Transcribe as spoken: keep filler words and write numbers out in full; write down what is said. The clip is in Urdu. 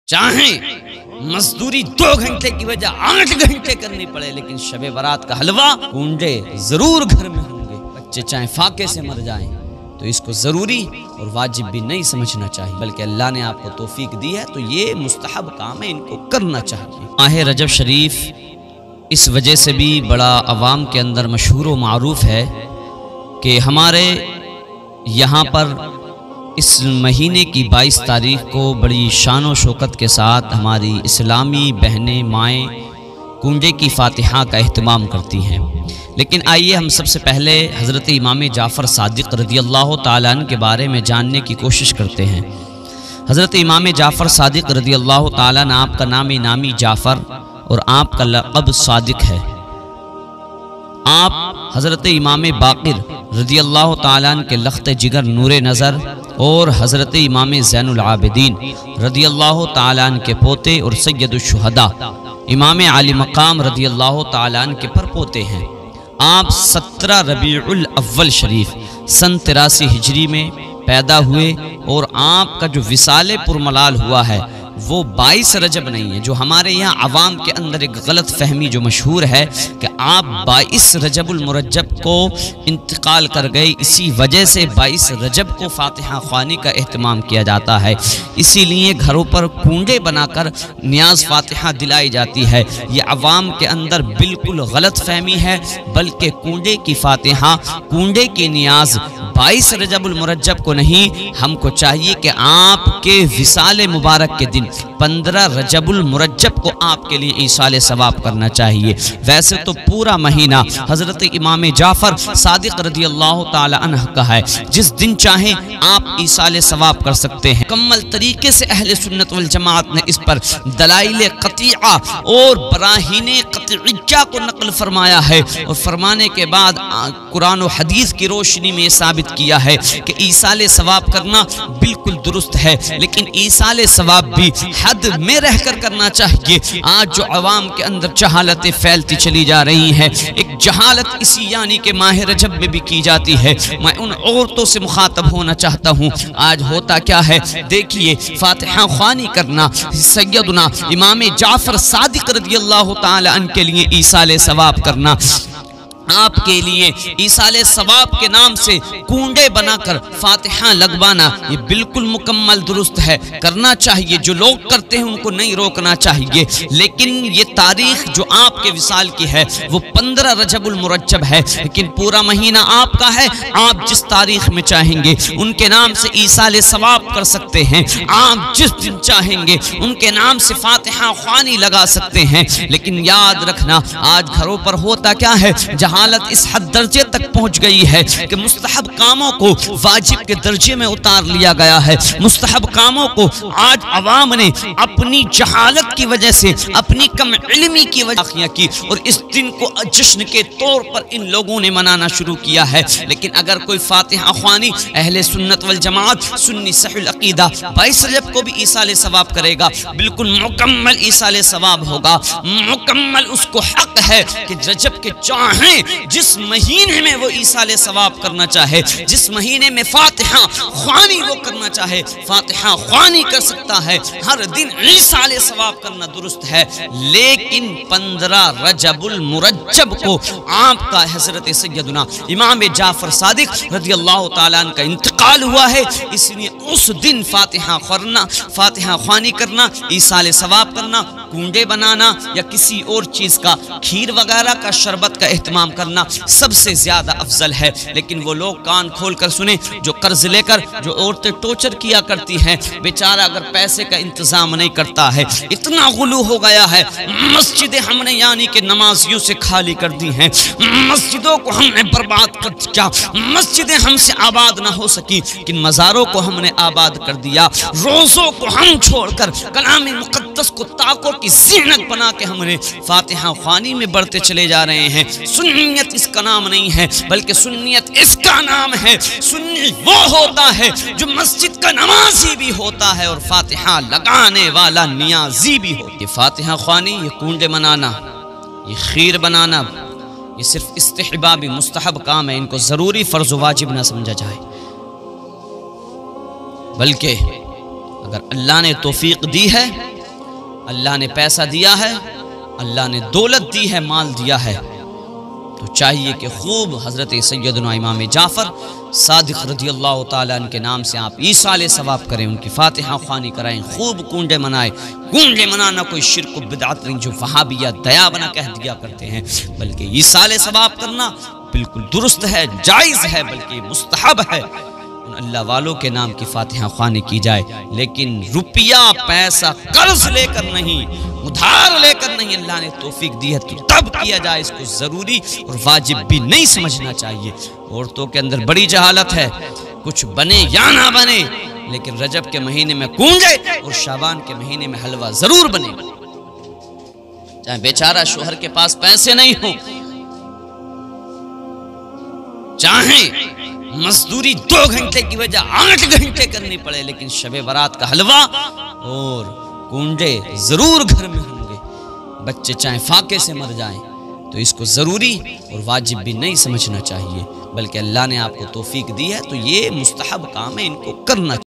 چاہیں مزدوری دو گھنٹے کی وجہ آٹھ گھنٹے کرنی پڑے، لیکن شب برات کا حلوہ کونڈے ضرور گھر میں ہوں گے۔ بچے چاہیں فاقے سے مر جائیں تو اس کو ضروری اور واجب بھی نہیں سمجھنا چاہیے، بلکہ اللہ نے آپ کو توفیق دی ہے تو یہ مستحب کام ہے، ان کو کرنا چاہیے۔ ماہ رجب شریف اس وجہ سے بھی بڑا عوام کے اندر مشہور و معروف ہے کہ ہمارے یہاں پر اس مہینے کی بائیس تاریخ کو بڑی شان و شوکت کے ساتھ ہماری اسلامی بہنیں مائیں کنڈے کی فاتحہ کا اہتمام کرتی ہیں۔ لیکن آئیے ہم سب سے پہلے حضرت امام جعفر صادق رضی اللہ تعالیٰ عنہ کے بارے میں جاننے کی کوشش کرتے ہیں۔ حضرت امام جعفر صادق رضی اللہ تعالیٰ عنہ، آپ کا نام نامی جعفر اور آپ کا لقب صادق ہے۔ آپ حضرت امام باقر رضی اللہ تعالیٰ عنہ کے لخت جگر نور نظر اور حضرت امام زین العابدین رضی اللہ تعالیٰ عنہ کے پوتے اور سید الشہداء امام عالی مقام رضی اللہ تعالیٰ عنہ کے پر پوتے ہیں۔ آپ سترہ ربیع الاول شریف سن تراسی ہجری میں پیدا ہوئے اور آپ کا جو وصال پرملال ہوا ہے وہ بائیس رجب نہیں ہے، جو ہمارے یہاں عوام کے اندر ایک غلط فہمی جو مشہور ہے کہ آپ بائیس رجب المرجب کو انتقال کر گئے، اسی وجہ سے بائیس رجب کو فاتحہ خوانی کا اہتمام کیا جاتا ہے، اسی لیے گھروں پر کنڈے بنا کر نیاز فاتحہ دلائی جاتی ہے۔ یہ عوام کے اندر بالکل غلط فہمی ہے، بلکہ کنڈے کی فاتحہ، کنڈے کی نیاز بائیس رجب المرجب کو نہیں، ہم کو چاہیے کہ آپ کے وصال مبارک کے دن پندرہ رجب المرجب کو آپ کے لیے ایصال ثواب کرنا چاہیے۔ ویسے تو پورا مہینہ حضرت امام جعفر صادق رضی اللہ تعالی عنہ کا ہے، جس دن چاہیں آپ ایصال ثواب کر سکتے ہیں۔ مکمل طریقے سے اہل سنت والجماعت نے اس پر دلائل قطعہ اور براہین قطعیہ کو نقل فرمایا ہے، اور فرمانے کے بعد قرآن و حدیث کی روشنی میں یہ ثابت کیا ہے کہ ایصال ثواب کرنا بالکل درست ہے، لیکن ایصال ثواب بھی حد میں رہ کر کرنا چاہیے۔ آج جو عوام کے اندر جہالتیں پھیلتی چلی جا رہی ہیں، ایک جہالت اسی یعنی کہ ماہ رجب میں بھی کی جاتی ہے۔ میں ان عورتوں سے مخاطب ہونا چاہتا ہوں، آج ہوتا کیا ہے دیکھیے، فاتحہ خوانی کرنا سیدنا امام جعفر صادق رضی اللہ تعالی عنہ کے لیے ایصال ثواب کرنا، آپ کے لیے ایصال ثواب کے نام سے کنڈے بنا کر فاتحہ لگوانا، یہ بالکل مکمل درست ہے، کرنا چاہیے۔ جو لوگ کرتے ہیں ان کو نہیں روکنا چاہیے، لیکن یہ تاریخ جو آپ کے وصال کی ہے وہ پندرہ رجب المرجب ہے، لیکن پورا مہینہ آپ کا ہے، آپ جس تاریخ میں چاہیں گے ان کے نام سے ایصال ثواب کر سکتے ہیں، آپ جس دن چاہیں گے ان کے نام سے فاتحہ خوانی لگا سکتے ہیں۔ لیکن یاد رکھنا، آج گھروں پر ہوتا کیا ہے، جہاں حالت اس حد درجے تک پہنچ گئی ہے کہ مستحب کاموں کو واجب کے درجے میں اتار لیا گیا ہے۔ مستحب کاموں کو آج عوام نے اپنی جہالت کی وجہ سے، اپنی کم علمی کی وجہ سے کی، اور اس دن کو جشن کے طور پر ان لوگوں نے منانا شروع کیا ہے۔ لیکن اگر کوئی فاتحہ خوانی اہل سنت والجماعت سنی صحیح العقیدہ بائیس رجب کو بھی ایصال ثواب کرے گا، بالکل مکمل ایصال ثواب ہوگا، مکمل اس کو حق ہے کہ رجب کے چاہیں جس مہینے میں وہ ایصال ثواب کرنا چاہے، جس مہینے میں فاتحہ خوانی وہ کرنا چاہے، فاتحہ خوانی کر سکتا ہے، ہر دن ایصال ثواب کرنا درست ہے۔ لیکن پندرہ رجب المرجب کو آپ کا حضرت سیدنا امام جعفر صادق رضی اللہ تعالیٰ عنہ کا انتقال ہوا ہے، اس لیے اس دن فاتحہ کرنا، فاتحہ خوانی کرنا، ایصال ثواب کرنا، کنڈے بنانا یا کسی اور چیز کا کھیر وغیرہ کا شربت کا اہتمام کرنا سب سے زیادہ افضل ہے۔ لیکن وہ لوگ کان کھول کر سنیں جو قرض لے کر جو عورتیں ٹوچر کیا کرتی ہیں، بیچارہ اگر پیسے کا انتظام نہیں کرتا ہے، اتنا غلو ہو گیا ہے، مسجدیں ہم نے یعنی کہ نمازیوں سے خالی کر دی ہیں، مسجدوں کو ہم نے برباد کر دیا، مسجدیں ہم سے آباد نہ ہو سکی، لیکن مزاروں کو ہم نے آباد کر دیا، روزوں کو ہم چھوڑ کر کلام مقدس کو طاقوں کی زینت بنا کے ہم نے فاتحہ خوانی میں بڑھتے چلے جا رہے ہیں۔ سنیت اس کا نام نہیں ہے، بلکہ سنیت اس کا نام ہے۔ سنی وہ ہوتا ہے جو مسجد کا نمازی بھی ہوتا ہے اور فاتحہ لگانے والا نیازی بھی ہوتا ہے۔ یہ فاتحہ خوانی، یہ کنڈے منانا، یہ خیر بنانا، یہ صرف استحبابی مستحب کام ہے، ان کو ضروری فرض و واجب نہ سمجھا جائے، بلکہ اگر اللہ نے توفیق دی ہے اللہ نے پیسہ دیا ہے، اللہ نے دولت دی ہے، مال دیا ہے، تو چاہیے کہ خوب حضرت سیدنا امام جعفر صادق رضی اللہ تعالیٰ عنہ کے نام سے آپ ایصال ثواب کریں، ان کی فاتحہ خوانی کرائیں، خوب کنڈے منائیں۔ کنڈے منانا کوئی شرک و بدعت نہیں جو وہابیہ دیا بنا کہہ دیا کرتے ہیں، بلکہ ایصال ثواب کرنا بالکل درست ہے، جائز ہے، بلکہ مستحب ہے۔ ان اللہ والوں کے نام کی فاتحہ خوانی کی جائے، لیکن روپیہ پیسہ قرض لے کر نہیں، ادھار لے کر نہیں، اللہ نے توفیق دی ہے تو تب کیا جائے، اس کو ضروری اور واجب بھی نہیں سمجھنا چاہیے۔ عورتوں کے اندر بڑی جہالت ہے، کچھ بنے یا نہ بنے، لیکن رجب کے مہینے میں کونجے اور شعبان کے مہینے میں حلوہ ضرور بنے، چاہے بیچارہ شوہر کے پاس پیسے نہیں ہوں، چاہے مزدوری دو گھنٹے کی وجہ آٹھ گھنٹے کرنی پڑے، لیکن شب برات کا حلوہ اور کنڈے ضرور گھر میں ہوں گے۔ بچے چاہے فاقے سے مر جائیں تو اس کو ضروری اور واجب بھی نہیں سمجھنا چاہیے، بلکہ اللہ نے آپ کو توفیق دی ہے تو یہ مستحب کام ہے، ان کو کرنا چاہیے۔